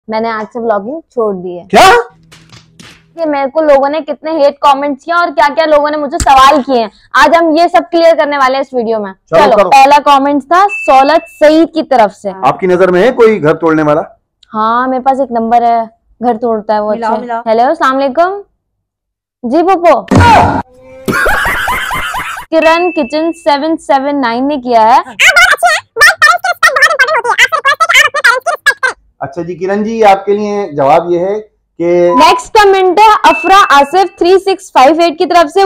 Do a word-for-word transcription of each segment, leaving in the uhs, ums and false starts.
मैंने आज से व्लॉगिंग छोड़ दी है। क्या? कि मेरे को लोगों ने कितने हेट कमेंट्स किए और क्या क्या लोगों ने मुझे सवाल किए हैं, आज हम ये सब क्लियर करने वाले हैं इस वीडियो में। चलो, चलो, पहला कमेंट था सौलत सईद की तरफ से। आपकी नजर में है कोई घर तोड़ने वाला? हाँ, मेरे पास एक नंबर है, घर तोड़ता है वो। मिलाओ, मिलाओ। हेलो, अस्सलाम वालेकुम जी Popo. Kiran kitchen seven seven nine ने किया है। अच्छा जी किरण जी, आपके लिए जवाब ये है कि नेक्स्ट कमेंट है Afra Asif three six five eight की तरफ से।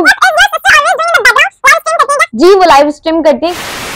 जी वो लाइव स्ट्रीम करती है।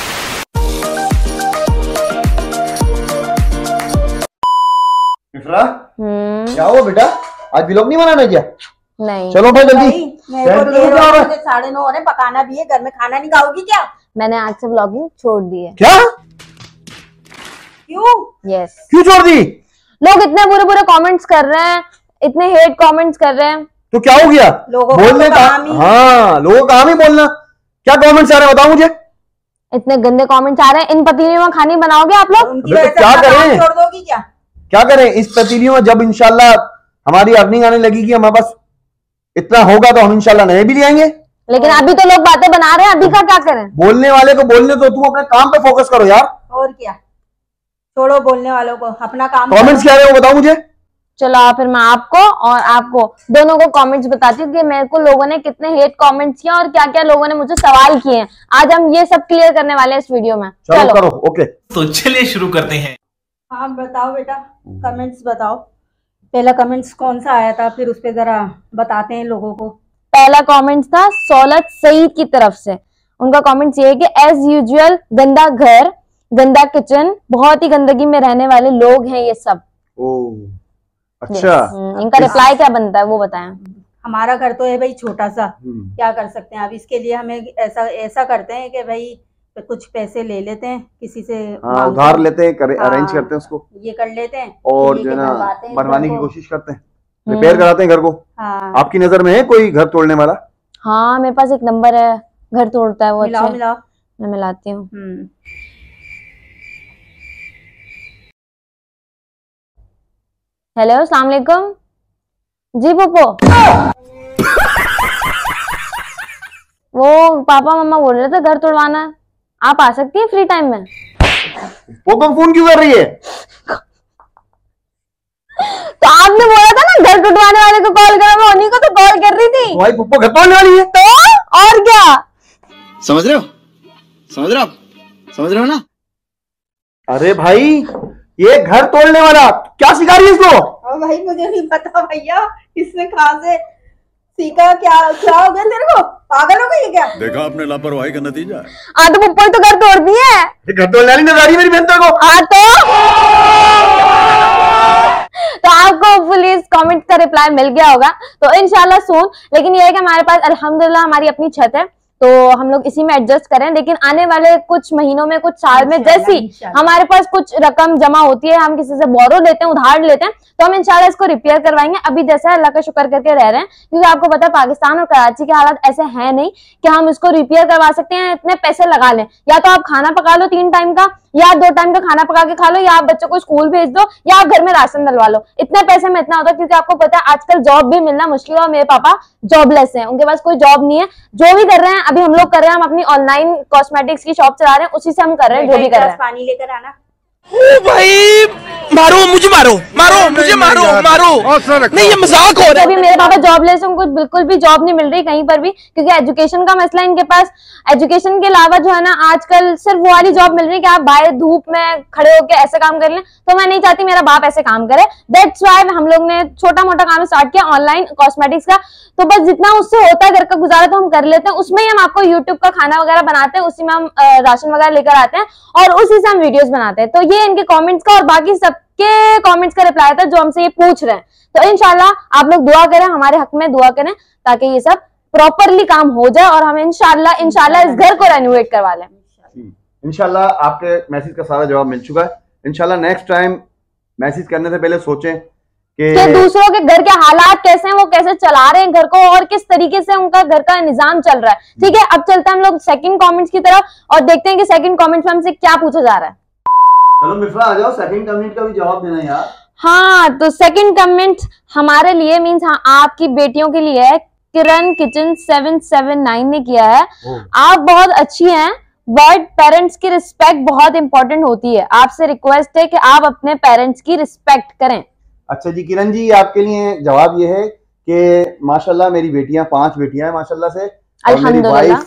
इफ्रा, हम्म क्या हुआ बेटा, आज व्लॉग नहीं बनाना क्या? नहीं, चलो भाई जल्दी। मेरे को देर हो रही है, साढ़े नौ हो रहे, पकाना भी है, घर में खाना नहीं खाओगी क्या? मैंने आज से व्लॉगिंग छोड़ दी है। क्या? क्यों? यस। क्यों छोड़ दी? लोग इतने बुरे बुरे कमेंट्स कर रहे हैं, इतने हेट कमेंट्स कर रहे हैं। तो क्या हो गया? लोगों का बोलने तो का काम ही- हाँ, लोगों का काम ही बोलना। क्या कमेंट्स आ रहे हैं बताओ मुझे। इतने गंदे कमेंट्स आ रहे हैं। इन पतीलियों में खाने बनाओगे आप लोग? उनकी अबे वजह तो से क्या अपना काम करें? छोड़ दोगी क्या? क्या करें इस पतीलियों में, जब इंशाल्लाह हमारी अर्निंग आने लगेगी, हमारे पास इतना होगा तो हम इंशाल्लाह नए भी ले आएंगे। लेकिन अभी तो लोग बातें बना रहे हैं, अभी का क्या करें? बोलने वाले को बोलने दो, तुम अपने काम पे फोकस करो यार। और क्या, छोड़ो बोलने वालों को, अपना काम कमेंट्स क्या रहे वो बताओ मुझे। चलो फिर मैं आपको और आपको दोनों को कमेंट्स बताती हूँ कि मेरे को लोगों ने कितने हेट कमेंट्स किए और क्या क्या लोगों ने मुझे सवाल किए हैं, आज हम ये सब क्लियर करने वाले हैं इस वीडियो में। चलो, चलो करो। ओके, तो चलिए शुरू करते हैं। हाँ बताओ बेटा, कमेंट्स बताओ। पहला कमेंट्स कौन सा आया था, फिर उस पे जरा बताते हैं लोगों को। पहला कमेंट था सौलत सईद की तरफ से। उनका कमेंट ये है कि एज यूजुअल गंदा घर, गंदा किचन, बहुत ही गंदगी में रहने वाले लोग हैं ये सब। ओ अच्छा। हम्म, इनका रिप्लाई क्या बनता है वो बताएं। हमारा घर तो है भाई छोटा सा, हम्म। क्या कर सकते हैं। अब इसके लिए हमें ऐसा ऐसा करते हैं कि भाई कुछ पैसे ले लेते हैं किसी से, हाँ, मांग उधार कर, लेते हैं, हाँ, अरेंज करते हैं उसको, ये कर लेते हैं और लेके जो है ना बनवाते हैं बनवाने घर की को। कोशिश करते हैं, रिपेयर कराते हैं घर को। हाँ, आपकी नजर में है कोई घर तोड़ने वाला? हाँ, मेरे पास एक नंबर है, घर तोड़ता है वो। मिलाओ अच्छा, मिलाओ। मैं मिलाती हूँ। हम्म हेलो, अस्सलाम वालेकुम जी पोपो। वो पापा मम्मा बोल रहे थे घर तोड़वाना, आप आ सकती हैं फ्री टाइम में? पोपो फोन क्यों कर रही है? तो आपने बोला था ना घर टूटवाने वाले को कॉल करो, मैं उन्हीं को तो कॉल कर रही थी। भाई पोपो घर तोड़ने वाली है तो और क्या? समझ रहे हो समझ रहे हो आप समझ रहे हो ना? अरे भाई ये घर तोड़ने वाला क्या सिखा रही है इसको? और भाई मुझे नहीं पता भैया, इसने कहाँ से सीखा, क्या क्या हो गया तेरे को, पागल हो गई क्या? देखा आपने लापरवाही का नतीजा है। हाँ तो पप्पा तो घर तोड़ दिए है। ये घर तोड़ने वाली नजर आ रही है मेरी बहन को। हाँ तो तो आपको पुलिस कमेंट का रिप्लाई मिल गया होगा तो इंशाल्लाह सून। लेकिन ये है कि हमारे पास अल्हम्दुलिल्लाह हमारी अपनी छत है, तो हम लोग इसी में एडजस्ट करें। लेकिन आने वाले कुछ महीनों में, कुछ साल में, जैसी हमारे पास कुछ रकम जमा होती है, हम किसी से बोरो लेते हैं, उधार लेते हैं, तो हम इंशाल्लाह इसको रिपेयर करवाएंगे। अभी जैसा अल्लाह का शुक्र करके रह रहे हैं, क्योंकि आपको पता है पाकिस्तान और कराची के हालात ऐसे हैं नहीं कि हम इसको रिपेयर करवा सकते हैं, इतने पैसे लगा लें। या तो आप खाना पका लो तीन टाइम का, या दो टाइम का खाना पका के खा लो, या आप बच्चों को स्कूल भेज दो, या आप घर में राशन डलवा लो। इतने पैसे में इतना होता है, क्योंकि आपको पता है आजकल जॉब भी मिलना मुश्किल है और मेरे पापा जॉबलेस हैं, उनके पास कोई जॉब नहीं है। जो भी कर रहे हैं अभी हम लोग कर रहे हैं, हम अपनी ऑनलाइन कॉस्मेटिक्स की शॉप चला रहे हैं, उसी से हम कर रहे हैं जो भी कर रहे हैं। पानी लेकर आना। ओ भाई मारो मुझे, मारो मारो मुझे, मारो मारो नहीं, ये मजाक हो रहा है। अभी मेरे पापा जॉबलेस हैं, उनको बिल्कुल भी जॉब नहीं मिल रही कहीं पर भी, क्योंकि एजुकेशन का मसला है इनके पास। एजुकेशन के अलावा जो है ना आजकल सिर्फ वो वाली जॉब मिल रही है कि आप बाहर धूप में खड़े होकर ऐसे काम कर लें, तो मैं नहीं चाहती मेरा बाप ऐसे काम करे। दैट्स व्हाई हम लोग ने छोटा मोटा काम स्टार्ट किया ऑनलाइन कॉस्मेटिक्स का। तो बस जितना उससे होता है घर का गुजारा तो हम कर लेते हैं, उसमें ही हम आपको यूट्यूब का खाना वगैरह बनाते हैं, उसी में हम राशन वगैरह लेकर आते हैं और उसी से हम वीडियोस बनाते हैं। तो ये इनके कमेंट्स का और बाकी सबके कमेंट्स का रिप्लाई था जो हमसे ये पूछ रहे हैं। तो इंशाल्लाह आप लोग दुआ करें, हमारे हक में दुआ करें, ताकि ये सब प्रॉपरली काम हो जाए और हम इंशाल्लाह इंशाल्लाह इस घर को रेनोवेट करवा लें। इंशाल्लाह आपके मैसेज का सारा जवाब मिल चुका है। इंशाल्लाह नेक्स्ट टाइम मैसेज करने से पहले सोचें कि कि दूसरों के घर के हालात कैसे हैं, वो कैसे चला रहे हैं घर को और किस तरीके से उनका घर का निजाम चल रहा है। ठीक है, अब चलते हैं हम लोग सेकंड कमेंट्स की तरफ और देखते हैं कि सेकंड कमेंट्स में हमसे क्या पूछा जा रहा है। चलो मिफ्रा आ जाओ, सेकंड कमेंट का भी जवाब देना यार। हाँ, तो सेकंड कमेंट हमारे लिए मीन्स हाँ आपकी बेटियों के लिए है। Kiran kitchen seven seven nine ने किया है। आप बहुत अच्छी हैं बट पेरेंट्स की रिस्पेक्ट बहुत इंपॉर्टेंट होती है। आपसे रिक्वेस्ट है कि आप अपने पेरेंट्स की रिस्पेक्ट करें। अच्छा जी किरण जी, आपके लिए जवाब ये है कि माशाल्लाह मेरी बेटियां पांच बेटियां हैं माशाल्लाह से, और मेरी वाइफ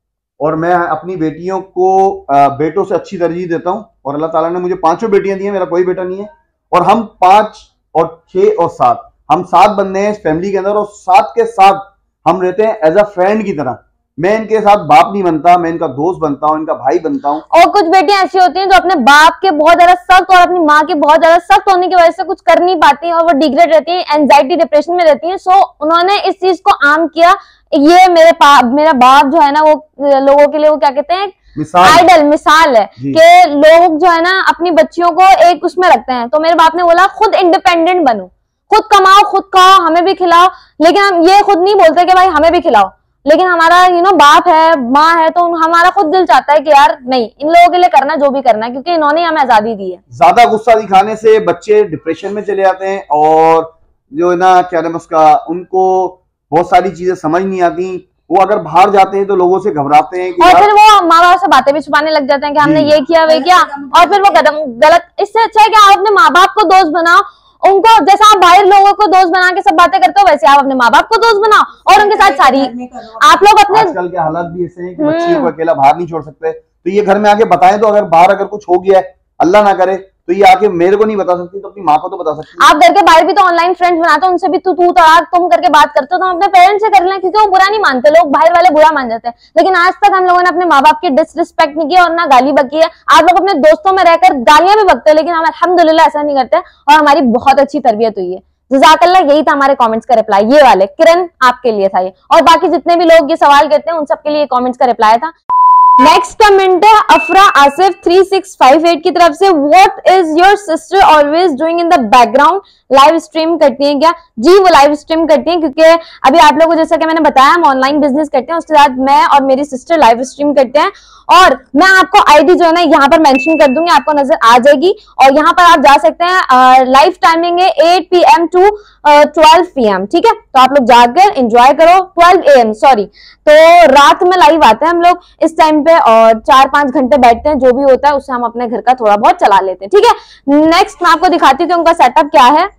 और मैं अपनी बेटियों को बेटों से अच्छी तरजीह देता हूं, और अल्लाह ताला ने मुझे पांचों बेटियां दी हैं, मेरा कोई बेटा नहीं है। और हम पांच और छह और सात, हम सात बंदे हैं इस फैमिली के अंदर, और सात के साथ हम रहते हैं एज अ फ्रेंड की तरह। मैं इनके साथ बाप नहीं बनता, मैं इनका दोस्त बनता हूँ, इनका भाई बनता हूँ। और कुछ बेटियां ऐसी होती हैं जो अपने बाप के बहुत ज्यादा सख्त और अपनी माँ के बहुत ज्यादा सख्त होने की वजह से कुछ कर नहीं पाती हैं और वो डिग्रेड रहती हैं, एंजाइटी डिप्रेशन में रहती हैं। सो उन्होंने इस चीज को आम किया। ये मेरे पाप मेरा बाप जो है ना वो लोगों के लिए वो क्या कहते हैं आइडल मिसाल है कि लोग जो है ना अपनी बच्चियों को एक उसमें रखते हैं। तो मेरे बाप ने बोला खुद इंडिपेंडेंट बनो, खुद कमाओ, खुद खाओ, हमें भी खिलाओ। लेकिन हम ये खुद नहीं बोलते कि भाई हमें भी खिलाओ, लेकिन हमारा यू नो बाप है, माँ है, तो हमारा खुद दिल चाहता है कि यार नहीं, इन लोगों के लिए करना जो भी करना है, क्योंकि इन्होंने हमें आजादी दी है। ज्यादा गुस्सा दिखाने से बच्चे डिप्रेशन में चले जाते हैं, और जो है ना क्या नाम उसका, उनको बहुत सारी चीजें समझ नहीं आती। वो अगर बाहर जाते हैं तो लोगों से घबराते हैं कि और फिर वो माँ बाप से बातें भी छुपाने लग जाते हैं कि हमने ये किया वे किया, और फिर वो कदम गलत। इससे अच्छा है कि आप अपने माँ बाप को दोस्त बनाओ, उनको जैसा आप बाहर लोगों को दोस्त बना के सब बातें करते हो वैसे आप अपने माँ बाप को दोस्त बनाओ और उनके साथ सारी आप लोग अपने। आजकल के हालात भी ऐसे हैं कि बच्चे को अकेला बाहर नहीं छोड़ सकते, तो ये घर में आके बताएं। तो अगर बाहर अगर कुछ हो गया है, अल्लाह ना करे, तो ये आके मेरे को नहीं बता सकती तो अपनी माँ को तो बता सकती। आप घर के बाहर भी तो ऑनलाइन फ्रेंड्स बनाते हो, उनसे भी तू तू तड़ाक तुम करके बात करते हो, तो हम अपने पेरेंट्स से कर लें, क्योंकि वो बुरा नहीं मानते, लोग बाहर वाले बुरा मान जाते हैं। लेकिन आज तक हम लोगों ने अपने माँ बाप की डिसरिस्पेक्ट नहीं किया और ना गाली बकी है। आप लोग अपने दोस्तों में रहकर गालियां भी बकते हो, लेकिन हम अल्हम्दुलिल्लाह ऐसा नहीं करते और हमारी बहुत अच्छी तरबियत हुई है। जज़ाकल्लाह। यही था हमारे कमेंट्स का रिप्लाई, ये वाले किरण आपके लिए था ये, और बाकी जितने भी लोग ये सवाल करते हैं उन सबके लिए कमेंट्स का रिप्लाई था। नेक्स्ट कमेंट है Afra Asif three six five eight की तरफ से। What is your sister always doing in the background? Live stream करती हैं क्या? जी वो लाइव स्ट्रीम करती हैं, क्योंकि अभी आप लोगों को जैसा कि मैंने बताया हम ऑनलाइन बिजनेस करते हैं, उसके साथ मैं और मेरी सिस्टर लाइव स्ट्रीम करते हैं। और मैं आपको आईडी जो है ना यहाँ पर मेंशन कर दूंगी, आपको नजर आ जाएगी, और यहाँ पर आप जा सकते हैं। लाइव टाइमिंग है eight P M to twelve P M, ठीक है? तो आप लोग जाकर एंजॉय करो। ट्वेल्व ए एम सॉरी, तो रात में लाइव आते हैं हम लोग इस टाइम पे, और चार पांच घंटे बैठते हैं, जो भी होता है उससे हम अपने घर का थोड़ा बहुत चला लेते हैं, ठीक है? नेक्स्ट मैं आपको दिखाती हूँ कि उनका सेटअप क्या है।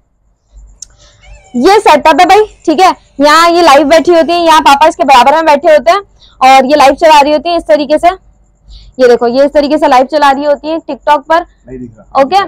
ये सेटअप है भाई, ठीक है? यहाँ ये लाइव बैठी होती है, यहाँ पापा इसके बराबर में बैठे होते हैं और ये लाइव चला रही होती है इस तरीके से। ये देखो ये इस तरीके से लाइव चला रही होती है टिकटॉक पर, ओके?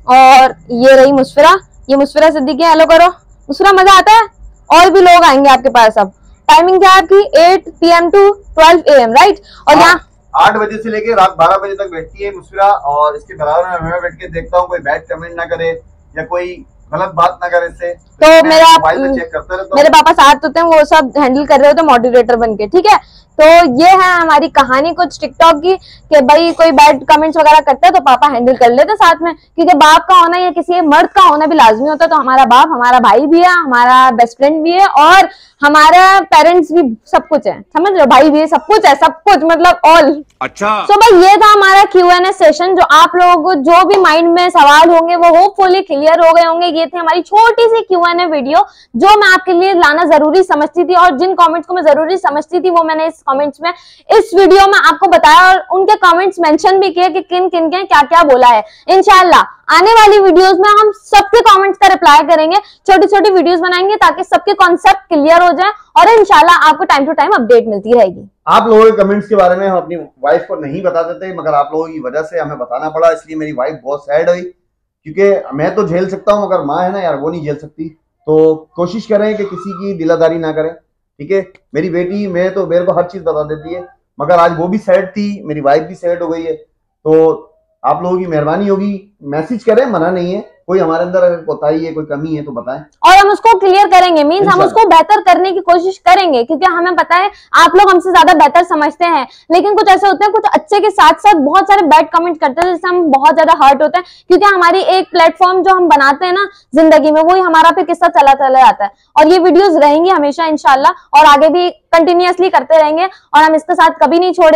और ये रही मुस्फिरा, ये मुस्फिरा सिद्दीकी, हेलो करो मुस्फिरा, मजा आता है? और भी लोग आएंगे आपके पास। अब टाइमिंग क्या है आपकी? Eight P M to twelve A M, right? और यहाँ आठ बजे से लेके रात बारह बजे तक बैठती है मुस्फिरा, और इसके बराबर में मैं बैठ के देखता हूँ कोई बैड कमेंट ना करे या कोई गलत बात ना करे इससे। तो मेरा चेक करते रहता हूं। मेरे पापा साथ होते हैं, वो सब हैंडल कर रहे होते हैं मॉडरेटर बन के, ठीक है? तो ये है हमारी कहानी कुछ टिकटॉक की, कि भाई कोई बैड कमेंट्स वगैरह करता है तो पापा हैंडल कर लेते साथ में, क्योंकि बाप का होना या किसी मर्द का होना भी लाजमी होता है। तो हमारा बाप हमारा भाई भी है, हमारा बेस्ट फ्रेंड भी है, और हमारा पेरेंट्स भी सब कुछ है, समझ रहे हो? भाई भी है, सब कुछ है, सब कुछ मतलब ऑल। अच्छा तो so, भाई ये था हमारा क्यू एन ए सेशन। जो आप लोगों को जो भी माइंड में सवाल होंगे वो होपफुली क्लियर हो गए होंगे। ये थी हमारी छोटी सी क्यू एन ए वीडियो जो मैं आपके लिए लाना जरूरी समझती थी, और जिन कमेंट्स को मैं जरूरी समझती थी वो मैंने इस कमेंट्स में इस वीडियो में आपको बताया, और उनके कमेंट्स मेंशन भी किए कि किन किन के क्या क्या बोला है। इंशाल्लाह आने वाली वीडियोस में हम सबके कमेंट्स का रिप्लाई करेंगे, छोटी छोटी वीडियोस बनाएंगे ताकि सबके कॉन्सेप्ट क्लियर हो जाए, और इंशाल्लाह आपको टाइम टू टाइम अपडेट मिलती रहेगी। आप लोगों के कमेंट्स के बारे में हम अपनी वाइफ को नहीं बता देते, मगर आप लोगों की वजह से हमें बताना पड़ा, इसलिए मेरी वाइफ बहुत सैड हुई, क्योंकि मैं तो झेल सकता हूँ मगर माँ है ना यार, वो नहीं झेल सकती। तो कोशिश करें कि किसी की दिलादारी ना करें, ठीक है? मेरी बेटी मैं तो मेरे को हर चीज बता देती है, मगर आज वो भी सैड थी, मेरी वाइफ भी सैड हो गई है। तो आप लोगों की मेहरबानी होगी, मैसेज करें, मना नहीं है। कोई हमारे अंदर अगर कोताही है, कोई कमी है तो बताएं, और हम उसको क्लियर करेंगे। मींस हम उसको बेहतर करने की कोशिश करेंगे, क्योंकि हमें पता है आप लोग हमसे ज्यादा बेहतर समझते हैं। लेकिन कुछ ऐसे होते हैं, कुछ अच्छे के साथ साथ बहुत सारे बैड कमेंट करते हैं, जिससे हम बहुत ज्यादा हर्ट होते हैं, क्योंकि हमारी एक प्लेटफॉर्म जो हम बनाते हैं ना जिंदगी में, वही हमारा फिर किस्सा चला चला जाता है। और ये वीडियोज रहेंगी हमेशा इंशाल्लाह, और आगे भी कंटिन्यूअसली करते रहेंगे, और हम इसके साथ कभी नहीं छोड़ेंगे।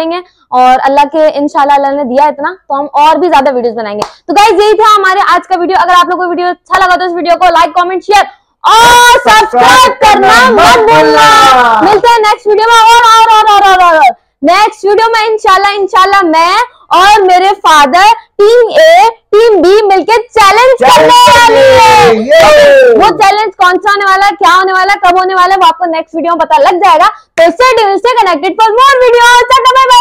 और अल्लाह के इंशाल्लाह अल्लाह ने दिया इतना तो हम और भी ज्यादा वीडियोस बनाएंगे। तो गाइस यही था हमारे आज का वीडियो। अगर आप लोगों को वीडियो अच्छा लगा तो इस वीडियो को लाइक कमेंट शेयर और सब्सक्राइब करना मत भूलना। मिलते हैं नेक्स्ट वीडियो में और और और और और, और। नेक्स्ट वीडियो में इंशाल्लाह इंशाल्लाह मैं और मेरे father team A team B मिलके चैलेंज करने वाली है। वो चैलेंज कौन सा होने वाला है, क्या होने वाला है, कब होने वाला है, वो आपको नेक्स्ट वीडियो में पता लग जाएगा। तो stay tuned, stay connected for more videos. Bye bye.